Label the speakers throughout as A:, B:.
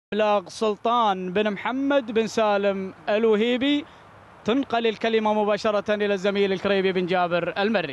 A: إبلاغ سلطان بن محمد بن سالم الوهيبي. تنقل الكلمة مباشرة إلى الزميل الكريبي بن جابر المري.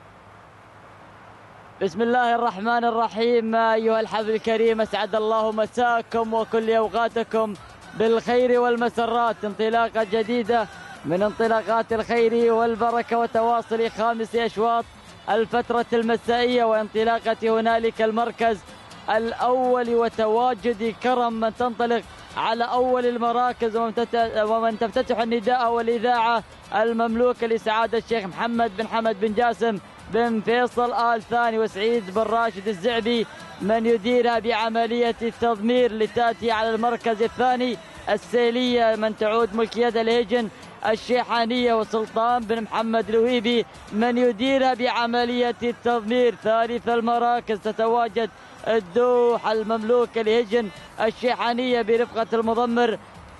B: بسم الله الرحمن الرحيم. أيها الحفل الكريم، أسعد الله مساكم وكل أوقاتكم بالخير والمسرات. انطلاقة جديدة من انطلاقات الخير والبركة وتواصل خامس أشواط الفترة المسائية، وانطلاقة هنالك المركز الأول وتواجد كرم من تنطلق على أول المراكز ومن تفتتح النداء والإذاعة المملوكة لسعادة الشيخ محمد بن حمد بن جاسم بن فيصل آل ثاني، وسعيد بن راشد الزعبي من يديرها بعملية التضمير لتأتي على المركز الثاني السيلية من تعود ملكية الهجن الشيحانية، وسلطان بن محمد الوهيبي من يديرها بعملية التضمير. ثالث المراكز تتواجد الدوحة المملوكة لهجن الشيحانية برفقة المضمر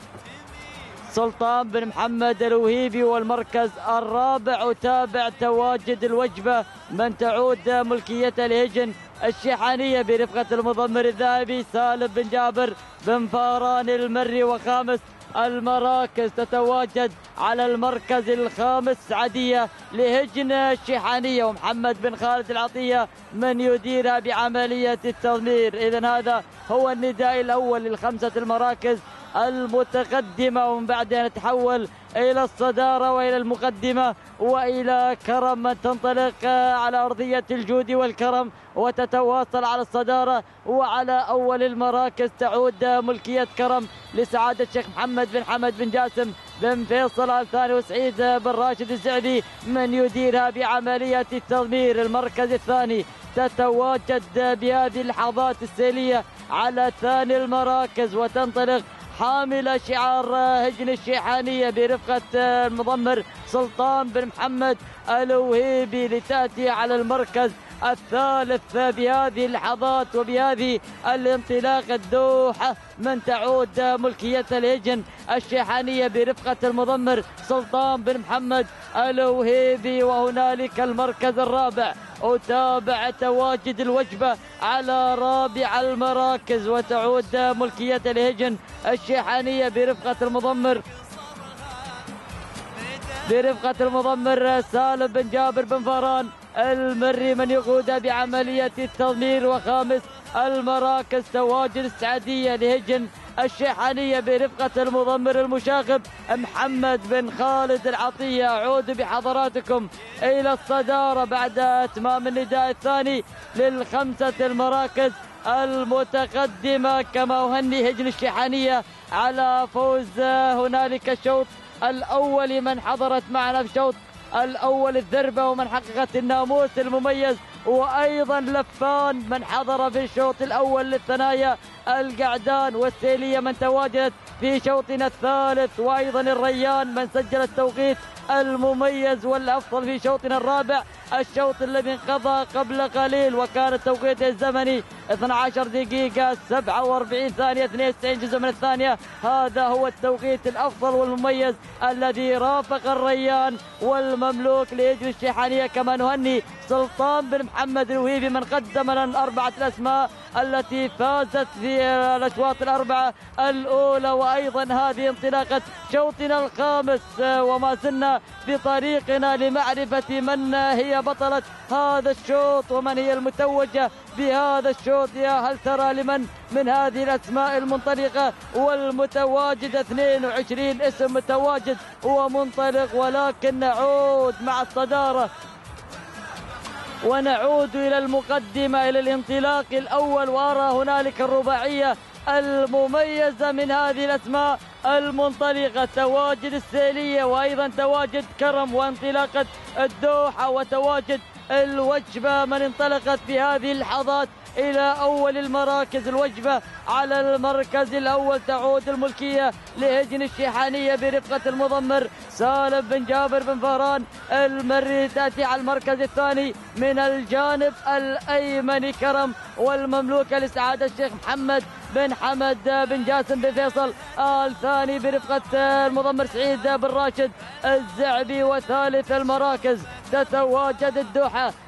B: سلطان بن محمد الوهيبي، والمركز الرابع وتابع تواجد الوجبة من تعود ملكية الهجن الشيحانية برفقة المضمر الذهبي سالم بن جابر بن فاران المري. وخامس المراكز تتواجد على المركز الخامس عدية لهجن الشيحانية ومحمد بن خالد العطية من يديرها بعملية التضمير. إذن هذا هو النداء الأول للخمسة المراكز المتقدمة، ومن بعدها نتحول إلى الصدارة وإلى المقدمة وإلى كرم من تنطلق على أرضية الجود والكرم وتتواصل على الصدارة. وعلى أول المراكز تعود ملكية كرم لسعادة الشيخ محمد بن حمد بن جاسم بن فيصل آل ثاني، وسعيد بن راشد الزعبي من يديرها بعملية التضمير. المركز الثاني تتواجد بهذه اللحظات السيلية على ثاني المراكز وتنطلق حامل شعار هجن الشيحانية برفقة المضمر سلطان بن محمد الوهيبي لتأتي على المركز الثالث بهذه اللحظات وبهذه الانطلاق الدوحة من تعود ملكية الهجن الشيحانية برفقة المضمر سلطان بن محمد الوهيبي. وهنالك المركز الرابع وتابع تواجد الوجبة على رابع المراكز وتعود ملكية الهجن الشيحانية برفقة المضمر سالم بن جابر بن فاران المري من يقودها بعملية التضمير. وخامس المراكز تواجد السعدية لهجن الشيحانية برفقة المضمر المشاغب محمد بن خالد العطية. أعود بحضراتكم إلى الصدارة بعد إتمام النداء الثاني للخمسة المراكز المتقدمة، كما أهني هجن الشيحانية على فوز هنالك الشوط الأول من حضرت معنا في الشوط الأول الذربة ومن حققت الناموس المميز، وأيضا لفان من حضر في الشوط الأول للثنايا القعدان، والسيلية من تواجدت في شوطنا الثالث، وأيضا الريان من سجل التوقيت المميز والأفضل في شوطنا الرابع، الشوط الذي انقضى قبل قليل وكان التوقيت الزمني 12 دقيقة 47 ثانية 92 جزء من الثانية. هذا هو التوقيت الأفضل والمميز الذي رافق الريان والمملوك لهجن الشيحانية. كما نهني سلطان بن محمد الوهيبي من قدم لنا الأربعة الأسماء التي فازت في الأشواط الأربعة الأولى، وأيضا هذه انطلاقة شوطنا الخامس وما زلنا بطريقنا لمعرفة من هي بطلة هذا الشوط ومن هي المتوجة بهذا الشوط. يا هل ترى لمن من هذه الأسماء المنطلقة والمتواجدة 22 اسم متواجد ومنطلق، ولكن نعود مع الصدارة ونعود إلى المقدمة إلى الانطلاق الأول، وأرى هنالك الرباعية المميزة من هذه الأسماء المنطلقة. تواجد السيلية وأيضا تواجد كرم وانطلاقة الدوحة وتواجد الوجبة من انطلقت في هذه اللحظات إلى أول المراكز. الوجبة على المركز الأول تعود الملكية لهجن الشيحانية برفقة المضمر سالم بن جابر بن فاران المري. تأتي على المركز الثاني من الجانب الأيمن كرم والمملوكة لسعادة الشيخ محمد بن حمد بن جاسم بن فيصل آل ثاني برفقة المضمر سعيد بن راشد الزعبي. وثالث المراكز تتواجد الدوحة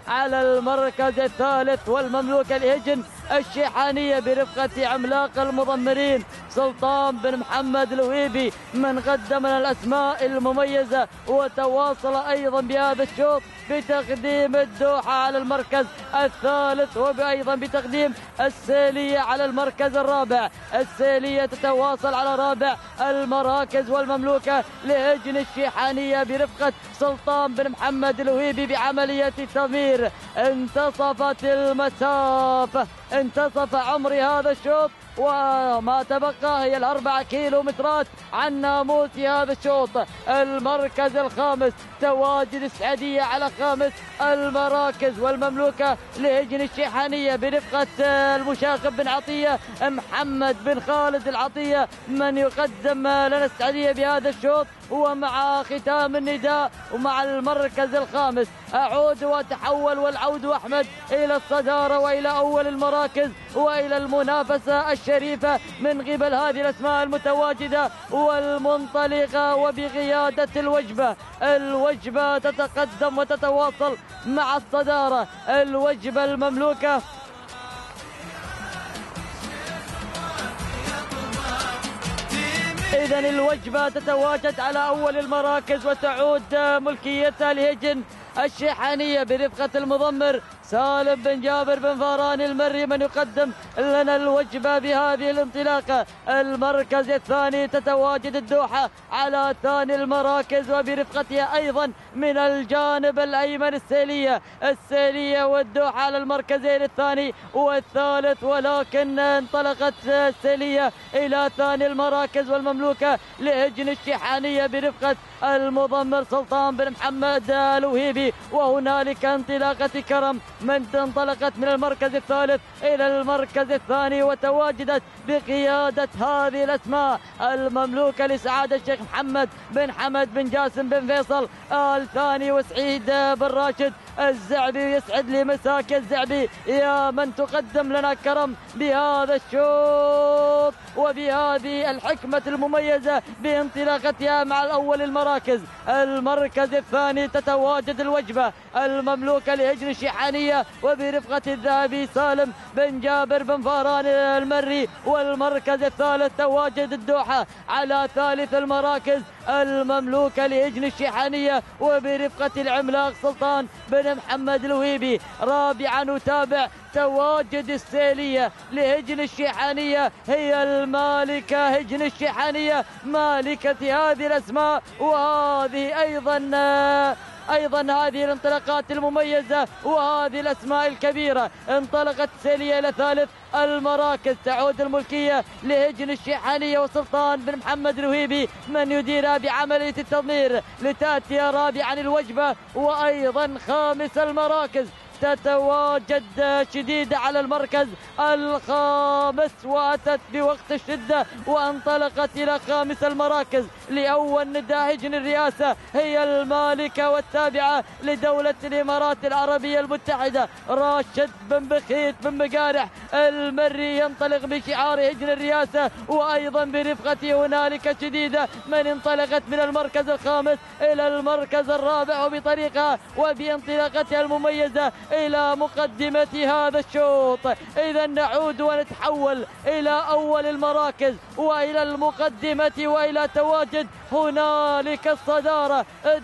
B: على المركز الثالث، والمملوكة لهجن الشيحانية برفقة عملاق المضمرين سلطان بن محمد الوهيبي من قدم لنا الأسماء المميزة. وتواصل أيضا بهذا الشوط بتقديم الدوحة على المركز الثالث، وأيضا بتقديم السيلية على المركز الرابع. السيلية تتواصل على رابع المراكز، والمملوكة لهجن الشيحانية برفقة سلطان بن محمد الوهيبي بعملية التضمير. انتصفت المسافة، انتصف عمر هذا الشوط، وما تبقى هي ال4 كيلومترات عن ناموس هذا الشوط. المركز الخامس تواجد السعدية على خامس المراكز، والمملوكة لهجن الشيحانية برفقة المشاغب بن عطية محمد بن خالد العطية من يقدم لنا السعدية بهذا الشوط. ومع ختام النداء ومع المركز الخامس أعود وأتحول والعود أحمد إلى الصدارة وإلى أول المراكز وإلى المنافسة الشريفة من قبل هذه الأسماء المتواجدة والمنطلقة وبقيادة الوجبة تتقدم وتتواصل مع الصدارة. الوجبة المملوكة إذن الوجبة تتواجد على أول المراكز، وتعود ملكيتها لهجن الشيحانية برفقة المضمر سالم بن جابر بن فاران المري من يقدم لنا الوجبة بهذه الانطلاقة. المركز الثاني تتواجد الدوحة على ثاني المراكز، وبرفقتها أيضا من الجانب الأيمن السيلية والدوحة على المركزين الثاني والثالث، ولكن انطلقت السيلية إلى ثاني المراكز، والمملوكة لهجن الشيحانية برفقة المضمر سلطان بن محمد الوهيبي. وهنالك انطلاقة كرم من انطلقت من المركز الثالث إلى المركز الثاني، وتواجدت بقيادة هذه الأسماء المملوكة لسعادة الشيخ محمد بن حمد بن جاسم بن فيصل آل ثاني وسعيد بن راشد الزعبي. يسعد لي مساك الزعبي يا من تقدم لنا كرم بهذا الشوط وبهذه الحكمة المميزة بانطلاقتها مع الأول المراكز. المركز الثاني تتواجد الوجبة المملوكة لهجن الشيحانية وبرفقة الذهبي سالم بن جابر بن فاران المري. والمركز الثالث تواجد الدوحة على ثالث المراكز المملوكة لهجن الشيحانية وبرفقة العملاق سلطان بن محمد الوهيبي. رابعا نتابع تواجد السيلية لهجن الشيحانية، هي المالكة هجن الشيحانية مالكة هذه الأسماء وهذه أيضا هذه الانطلاقات المميزة وهذه الأسماء الكبيرة. انطلقت السيلية إلى ثالث المراكز، تعود الملكية لهجن الشيحانية وسلطان بن محمد الوهيبي من يديرها بعملية التضمير، لتأتي رابعا الوجبة وأيضا خامس المراكز تتواجد شديدة على المركز الخامس، وأتت بوقت الشدة وانطلقت إلى خامس المراكز لأول نداء هجن الرئاسة، هي المالكة والتابعة لدولة الإمارات العربية المتحدة راشد بن بخيت بن مقارح المري ينطلق بشعار هجن الرئاسة، وأيضا برفقته هنالك شديدة من انطلقت من المركز الخامس إلى المركز الرابع وبطريقة وبانطلاقتها المميزة إلى مقدمة هذا الشوط. إذا نعود ونتحول إلى أول المراكز وإلى المقدمة وإلى تواجد هنالك الصدارة.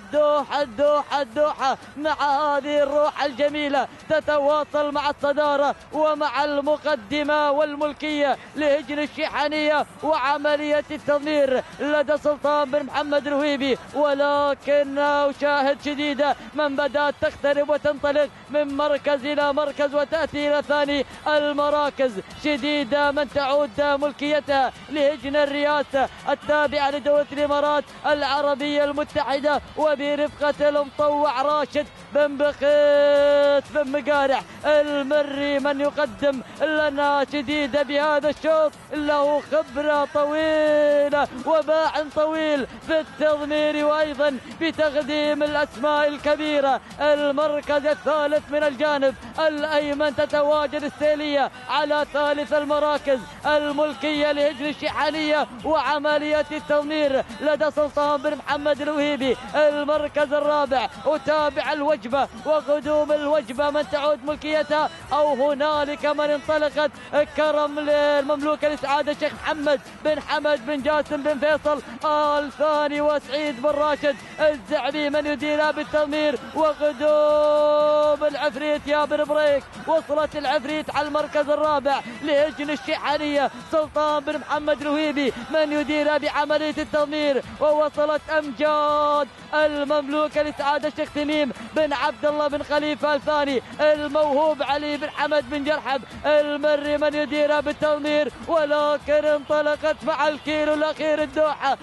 B: الدوحة مع هذه الروح الجميلة تتواصل مع الصدارة ومع المقدمة والملكية لهجن الشيحانية وعملية التضمير لدى سلطان بن محمد الوهيبي، ولكن أشاهد شديدة من بدأت تقترب وتنطلق من مركز إلى مركز وتأتي إلى ثاني المراكز شديدة من تعود ملكيتها لهجن الرئاسة التابعة لدولة الإمارات العربية المتحدة وبرفقة المطوع راشد بن بخيت بن مقارح المري من يقدم لنا شديدة بهذا الشوط، له خبرة طويلة وباع طويل في التضمير وأيضا بتقديم الأسماء الكبيرة. المركز الثالث من الجانب الأيمن تتواجد السيلية على ثالث المراكز الملكية لهجن الشيحانية وعملية التضمير لدى وصعد سلطان بن محمد الوهيبي المركز الرابع. وتابع الوجبة وقدوم الوجبة من تعود ملكيتها أو هنالك من انطلقت كرم للمملوكة لسعادة الشيخ محمد بن حمد بن جاسم بن فيصل الثاني وسعيد بن راشد الزعبي من يديرها بالتضمير. وقدوم العفريت يا بن بريك. وصلت العفريت على المركز الرابع لهجن الشيحانية سلطان بن محمد الوهيبي من يديرها بعملية التضمير. ووصلت أمجاد المملوكة لسعادة الشيخ تميم بن عبد الله بن خليفة الثاني الموهوب علي بن حمد بن جرحب المري من يديرها بالتضمير. ولكن انطلقت مع الكيلو الأخير الدوحة.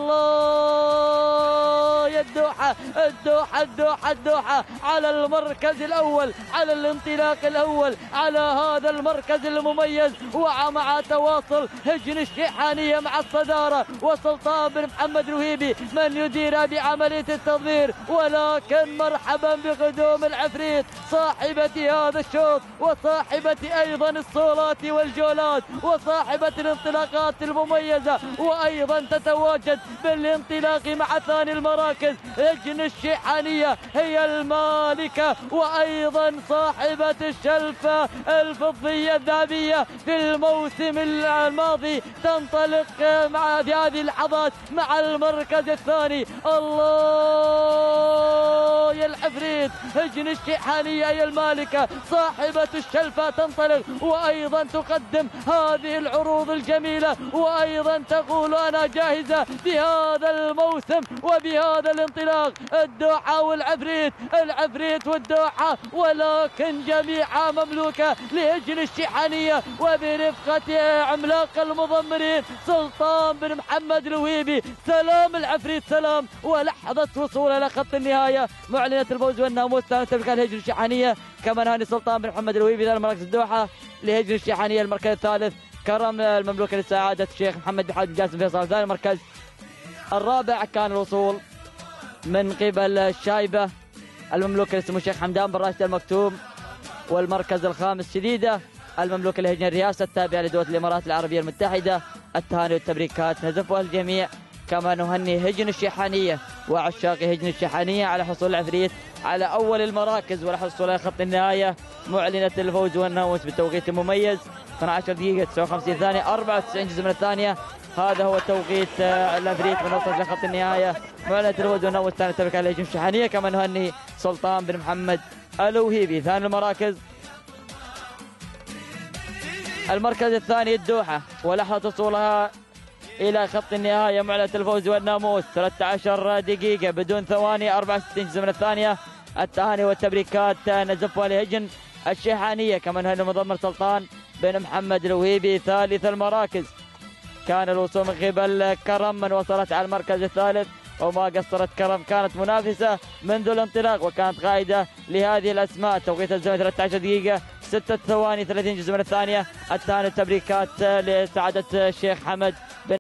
B: الله يا الدوحة الدوحة الدوحة الدوحة على المركز الأول، على الانطلاق الأول، على هذا المركز المميز. ومع تواصل هجن الشيحانية مع الصدارة وسلطان بن محمد الوهيبي من يديرها بعملية التضمير. ولكن مرحبا بقدوم العفريت صاحبة هذا الشوط وصاحبة أيضا الصولات والجولات وصاحبة الانطلاقات المميزة، وأيضا تتواجد بالانطلاق مع ثاني المراكز. هجن الشيحانية هي المالكة وأيضا صاحبة الشلفة الفضية الذهبية في الموسم الماضي. تنطلق مع في هذه اللحظات مع المركز الثاني. الله يا العفريت هجن الشيحانية هي المالكة صاحبة الشلفة تنطلق وأيضا تقدم هذه العروض الجميلة وأيضا تقول أنا جاهزة بهذا الموسم وبهذا الانطلاق. الدوحة والعفريت، العفريت والدوحة، ولكن جميعها مملوكة لهجن الشيحانية وبرفقة عملاق المضمرين سلطان بن محمد الوهيبي. سلام العفريت سلام. ولحظة وصول إلى خط النهاية معلنة الفوز والناموس تملك الهجن الشيحانية. كما نهاني سلطان بن محمد الوهيبي ذا المركز الدوحة لهجن الشيحانية المركز الثالث. كرم المملوكة لسعادة الشيخ محمد بن حمد بن جاسم فيصل ذا المركز الرابع. كان الوصول من قبل الشايبة المملوكة لسمو الشيخ حمدان بن راشد المكتوم. والمركز الخامس شديدة المملوكة لهجن الرئاسة التابعة لدولة الإمارات العربية المتحدة. التهاني والتبريكات نزفها الجميع. كما نهني هجن الشيحانية وعشاق هجن الشيحانية على حصول العفريت على أول المراكز والحصول على خط النهاية. معلنة الفوز والناموس بالتوقيت المميز 12 دقيقة 59 ثانية 94 جزء من الثانية. هذا هو توقيت العفريت من وصل لخط النهاية. معلنة الفوز والناموس ثاني تبرك على هجن الشيحانية. كما نهني سلطان بن محمد الوهيبي. ثاني المراكز المركز الثاني الدوحة ولحظة وصولها إلى خط النهاية. معلنة الفوز والناموس 13 دقيقة بدون ثواني 64 جزء من الثانية. التهاني والتبريكات نزفها لهجن الشيحانية. كما نهني مضمر سلطان بن محمد الوهيبي. ثالث المراكز كان الوصول من قبل كرم من وصلت على المركز الثالث وما قصرت كرم. كانت منافسة منذ الانطلاق وكانت قائدة لهذه الأسماء. توقيت الزمن 13 دقيقة 6 ثواني 30 جزء من الثانية. التهاني والتبريكات لسعادة الشيخ حمد بن